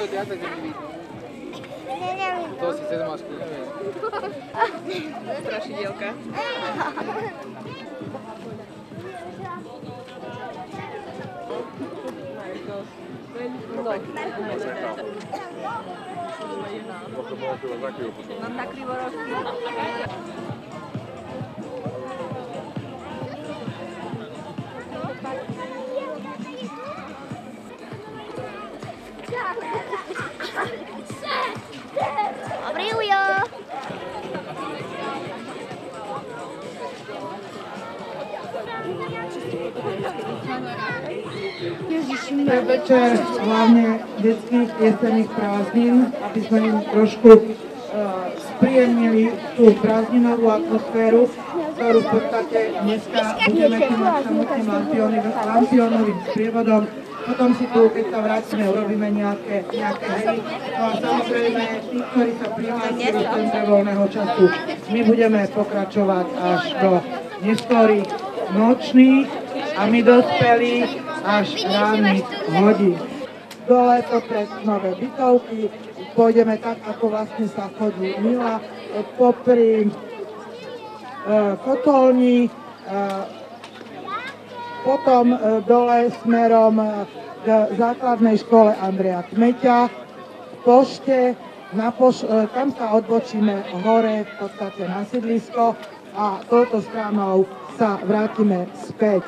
ťa tak nevidí. To si cez masku, neviem. Strašidielka. Mám na krivorožky. Dobrý ujo! Pre večer hlavne detských jesenných prázdnin, aby sme im trošku spríjemnili tú prázdninovú atmosféru, ktorú v podstate dneska budeme mať samotným lampiónovým sprievodom. Potom si tu, keď sa vrátime, urobíme nejaké hry. No a samozrejme, tí, ktorí sa prihlásili v centre voľného času, my budeme pokračovať až do neskorých nočných a my dospelí až ranných hodín. Dole popred nové bytovky, pôjdeme tak, ako vlastne sa chodí Mila, popri kotolni, potom dole smerom k základnej škole Andreja Kmeťa, v pošte, tam sa odbočíme hore v podstate na sídlisko a touto stranou sa vrátime späť.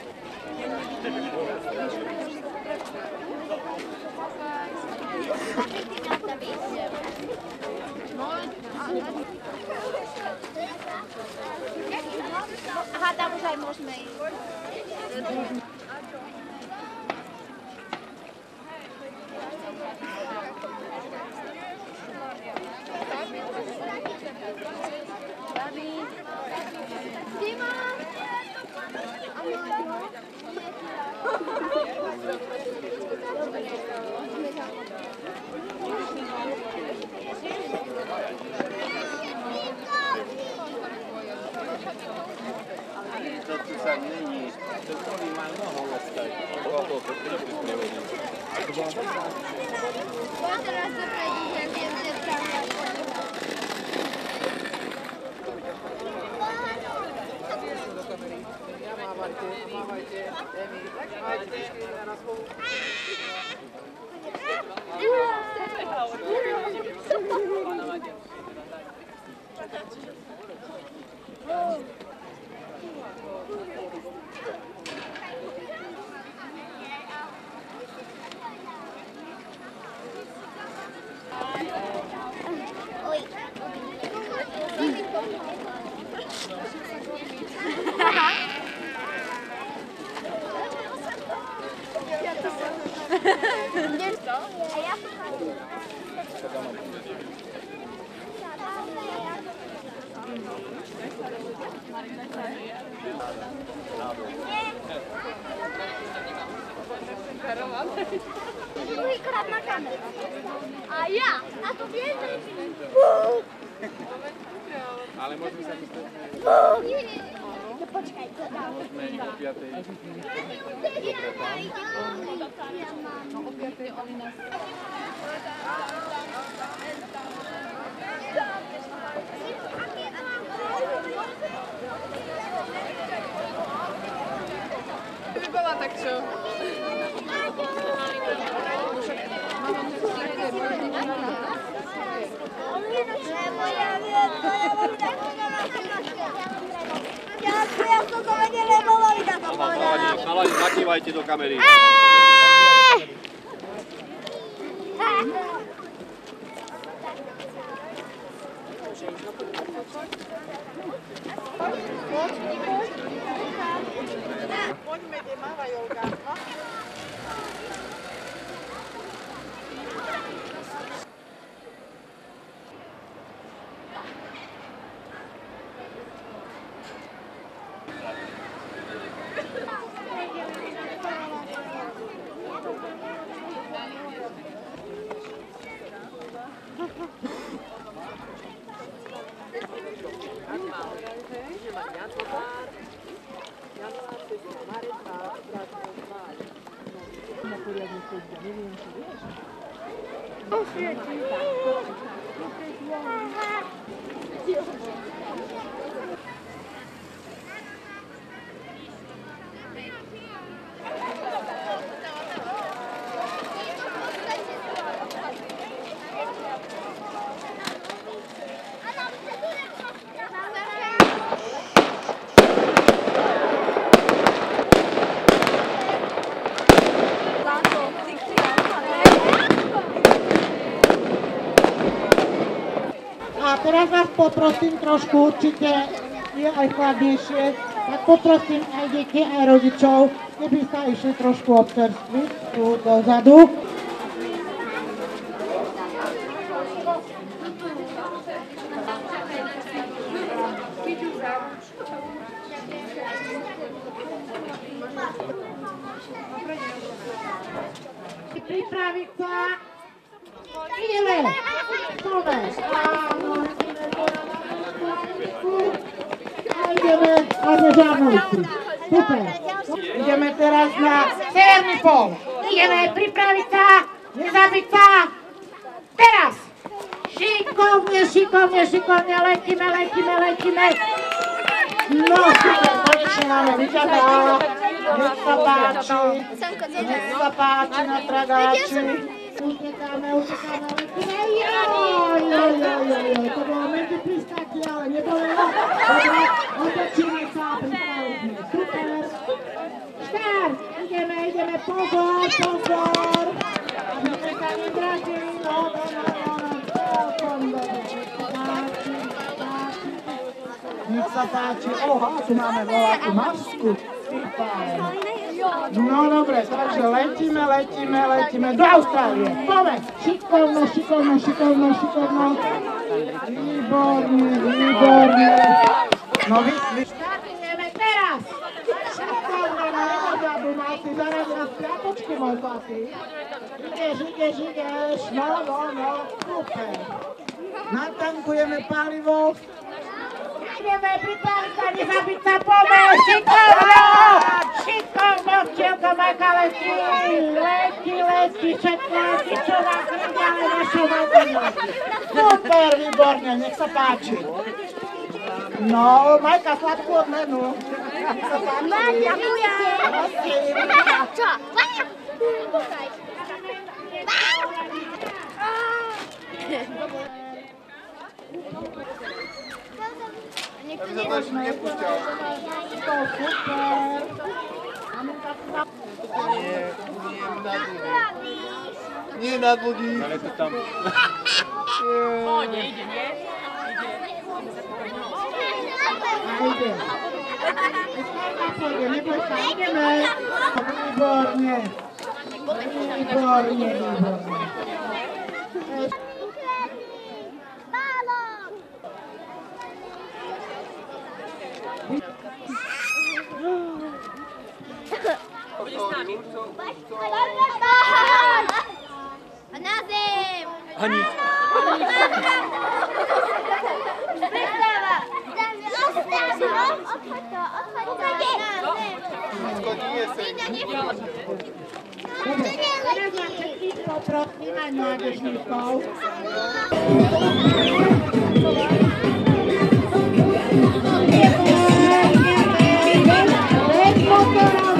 Aha, tam už aj môžeme ísť. To tu sa není, to ktorý má nohou ostať. To priprevodí. Teraz dopredu, že viem, že tam je. Mávajte, Emi, mávajte, na spolu. Druhýkrát na kameru. A ja, a to vieš, že... Ale môžeme sa tu stretnúť. No počkaj, to dám. Môžeme ich o 5. No o 5. oni nás... By bola tak čo? Chalani, zakývajte do kamery. Poďme, kde máva Jolka. Na poriadne chodí, neviem, čo vieš. A teraz vás poprosím trošku, určite je aj chladnejšie, tak poprosím aj deti, aj rodičov, keby sa išli trošku občerstviť tu dozadu. Pripraviť sa. Ideme! Ideme! A ideme na Žarnovici. Super. Ideme teraz na severný pol. Ideme pripraviť sa, nezabiť sa. Teraz! Šikovne, šikovne, šikovne, letíme, letíme, letíme. No, super, konečne máme vyťadá. Nech sa páči. Nech sa páči na tragáči. Utekáme, utekáme, letíme. Joj, to bolo medzi pristáky, ale nebolelo. Dobre, otočíme sa, pripravili sme. Super. Štart, ideme, ideme, pozor, pozor. Aby sme sa nedrazili, no. Celkom dobre, nech sa páči. Oha, tu máme voľakú masku. No dobre, takže letíme, letíme, letíme do Austrálie. Poďme, šikovno, šikovno, šikovno, šikovno. Výborne, výborne. No štartujeme teraz. Šikovno, nemožabu, mal si zaraz na spiatočky, môj chlapí. Ideš, ideš, ideš. No, no, no, super. Natankujeme palivo. Ideme pripraviť sa, nezabiť sa, poďme, šikovno! Šikovno, včielka majka letí, letí, letí, všetko letí, čo nás ide, ale našou majkou letí. Super, výborne, nech sa páči. No, majka, sladkú odmenu. Nech sa páči. Ďakujem. Čo? Aby sa to ešte nepúšťal. Nie na dlhý. Ale to tam. Ide, nie? Neboj sa, ideme. Výborne. Výborne, výborne. Na zem! Ani. Pristáva! Odchoď to! Všetko nie je Dobre, teraz na všetkých poprosím aj mládežníkov. Bez motorov!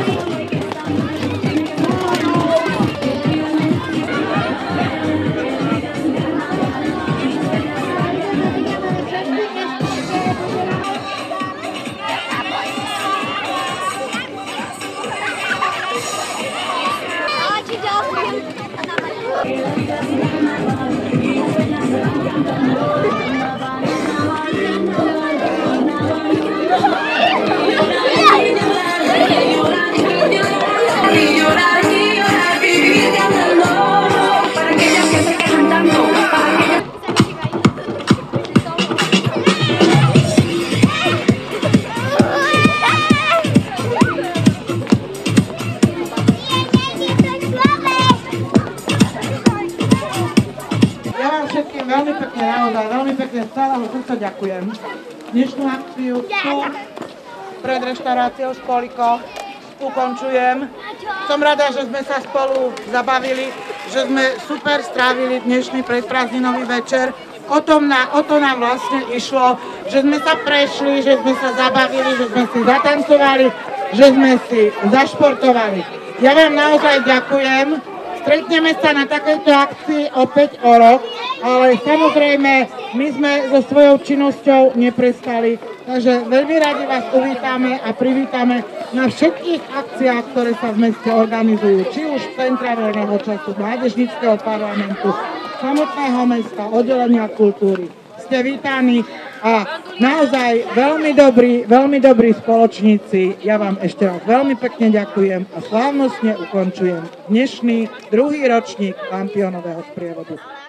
Veľmi pekne naozaj, veľmi pekne z celého srdca ďakujem. Dnešnú akciu tu pred reštauráciou Špoliko ukončujem. Som rada, že sme sa spolu zabavili, že sme super strávili dnešný predprázdninový večer. O to nám vlastne išlo, že sme sa prešli, že sme sa zabavili, že sme si zatancovali, že sme si zašportovali. Ja vám naozaj ďakujem. Stretneme sa na takejto akcii opäť o rok, ale samozrejme my sme so svojou činnosťou neprestali, takže veľmi radi vás uvítame a privítame na všetkých akciách, ktoré sa v meste organizujú, či už Centra voľného času, Mládežníckeho parlamentu, samotného mesta, oddelenia kultúry. Ste vítaní a naozaj veľmi dobrí spoločníci. Ja vám ešte raz veľmi pekne ďakujem a slávnostne ukončujem dnešný druhý ročník Lampiónového sprievodu.